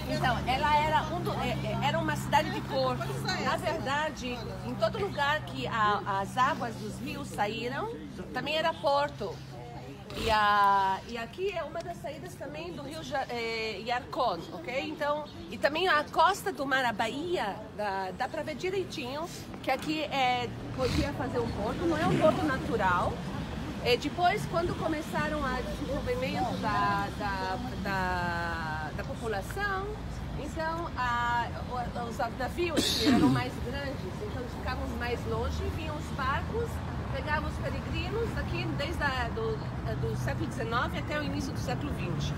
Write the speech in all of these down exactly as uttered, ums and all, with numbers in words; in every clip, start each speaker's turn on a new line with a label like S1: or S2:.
S1: Então, ela era, um do, era uma cidade de porto. Na verdade, em todo lugar que a, as águas dos rios saíram, também era porto. E, a, e aqui é uma das saídas também do rio é, Yarkon, ok? Então, e também a costa do mar, a Bahia, dá, dá para ver direitinho que aqui é, podia fazer um porto, não é um porto natural. E depois, quando começaram o desenvolvimento da, da, da, da população, então a, os navios eram mais grandes, então ficávamos mais longe, vinham os barcos, pegavam os peregrinos aqui desde a, do, do século dezenove até o início do século vinte.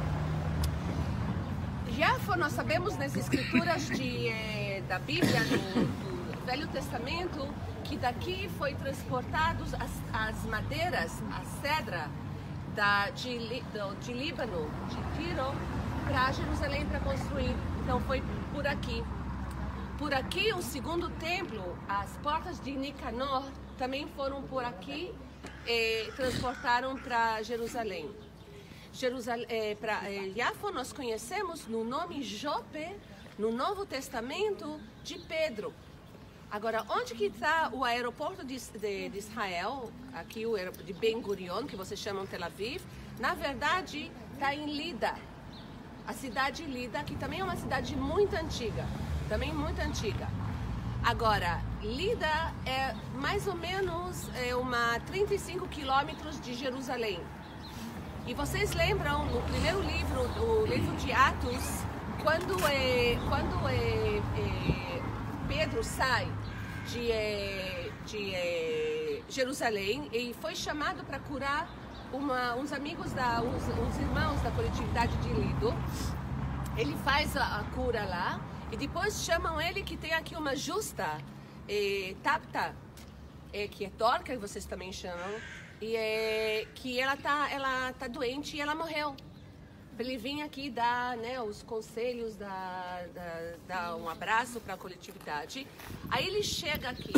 S1: Jafo, nós sabemos nas escrituras de, eh, da Bíblia, no, do Velho Testamento, que daqui foi transportados as, as madeiras, a cedra da, de, do, de Líbano, de Tiro, para Jerusalém para construir. Então foi por aqui. Por aqui, o segundo templo, as portas de Nicanor, também foram por aqui e transportaram para Jerusalém. Jerusalém eh, para eh, Jafo nós conhecemos no nome Jope, no Novo Testamento, de Pedro. Agora, onde que está o aeroporto de, de, de Israel, aqui o aeroporto de Ben Gurion, que vocês chamam Tel Aviv, na verdade está em Lida, a cidade de Lida, que também é uma cidade muito antiga, também muito antiga. Agora, Lida é mais ou menos é, uma trinta e cinco quilômetros de Jerusalém. E vocês lembram no primeiro livro, o livro de Atos, quando, é, quando é, é, Pedro sai de, é, de é, Jerusalém e foi chamado para curar uma, uns amigos, da, uns, uns irmãos da coletividade de Lido. Ele faz a, a cura lá e depois chamam ele que tem aqui uma justa, é, Tapta, é, que é Dorca, que vocês também chamam, e é, que ela tá, ela tá doente e ela morreu. Ele vinha aqui dar, né, os conselhos, dar, dar, dar um abraço para a coletividade. Aí ele chega aqui.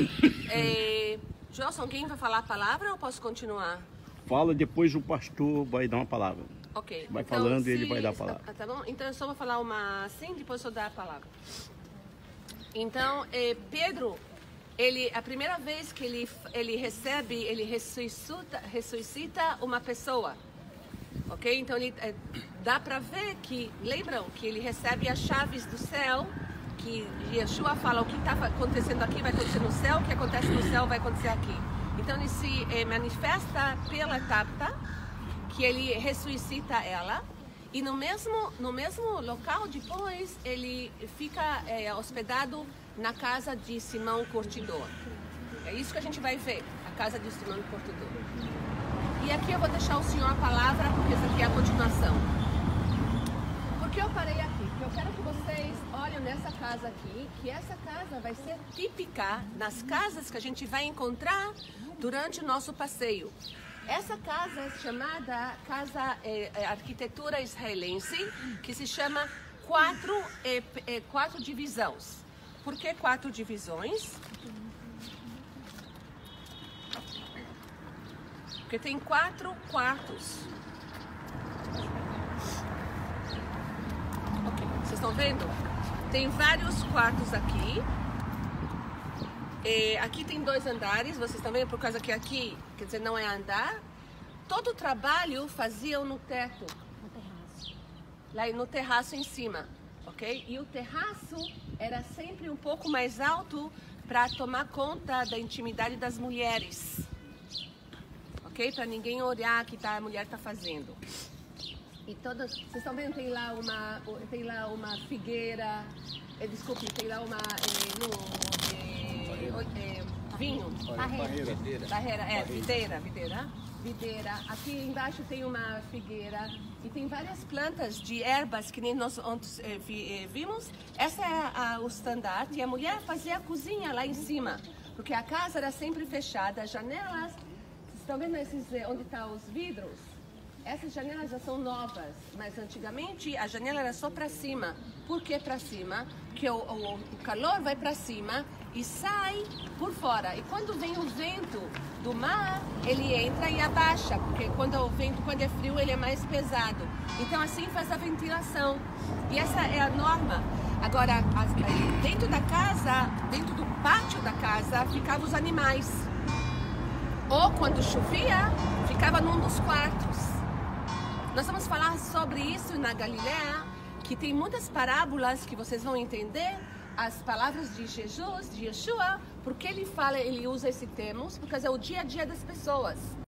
S1: É, Joelson, alguém vai falar a palavra ou posso continuar?
S2: Fala, depois o pastor vai dar uma palavra.
S1: Ok.
S2: Vai
S1: então,
S2: falando
S1: se,
S2: e ele vai dar a palavra.
S1: Tá, tá bom? Então eu só vou falar uma assim, depois eu dar a palavra. Então, é, Pedro, ele, a primeira vez que ele, ele recebe, ele ressuscita, ressuscita uma pessoa. Ok? Então ele, é, dá para ver que, lembram que ele recebe as chaves do céu, que Yeshua fala o que está acontecendo aqui vai acontecer no céu, o que acontece no céu vai acontecer aqui. Então ele se é, manifesta pela Tapta, que ele ressuscita ela, e no mesmo, no mesmo local depois ele fica é, hospedado na casa de Simão Curtidor. É isso que a gente vai ver, a casa de Simão Curtidor. E aqui eu vou deixar o senhor a palavra, porque essa aqui é a continuação. Por que eu parei aqui? Porque eu quero que vocês olhem nessa casa aqui, que essa casa vai ser típica nas casas que a gente vai encontrar durante o nosso passeio. Essa casa é chamada Casa é, é, Arquitetura Israelense, que se chama Quatro, é, é, quatro Divisões. Por que quatro divisões? Porque tem quatro quartos. Ok, vocês estão vendo? Tem vários quartos aqui. E aqui tem dois andares, vocês estão vendo? Por causa que aqui, quer dizer, não é andar. Todo o trabalho faziam no teto.
S3: No terraço.
S1: Lá no terraço em cima, ok? E o terraço era sempre um pouco mais alto para tomar conta da intimidade das mulheres. Ok? Para ninguém olhar o que tá, a mulher está fazendo. E todas, vocês estão vendo, tem lá uma, tem lá uma figueira, é, desculpe, tem lá uma é, no, é, é, vinho,
S3: Barreira.
S1: barreira, é, videira, videira, videira. Aqui embaixo tem uma figueira e tem várias plantas de ervas que nem nós ontem é, vi, é, vimos. Essa é a, o estandarte e a mulher fazia a cozinha lá em cima, porque a casa era sempre fechada, as janelas. Estão vendo esses, onde estão os vidros? Essas janelas já são novas, mas antigamente a janela era só para cima. Por que para cima? Porque o, o, o calor vai para cima e sai por fora. E quando vem o vento do mar, ele entra e abaixa, porque quando o vento, quando é frio, ele é mais pesado. Então assim faz a ventilação. E essa é a norma. Agora, dentro da casa, dentro do pátio da casa, ficavam os animais. Ou quando chovia, ficava num dos quartos. Nós vamos falar sobre isso na Galileia, que tem muitas parábolas que vocês vão entender as palavras de Jesus, de Yeshua, porque ele fala, ele usa esse termo, porque é o dia a dia das pessoas.